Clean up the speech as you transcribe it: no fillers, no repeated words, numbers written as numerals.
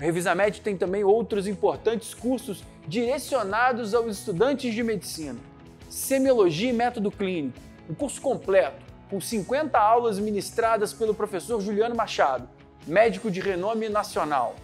Revisamed tem também outros importantes cursos direcionados aos estudantes de medicina. Semiologia e método clínico, um curso completo, com 50 aulas ministradas pelo professor Juliano Machado, médico de renome nacional.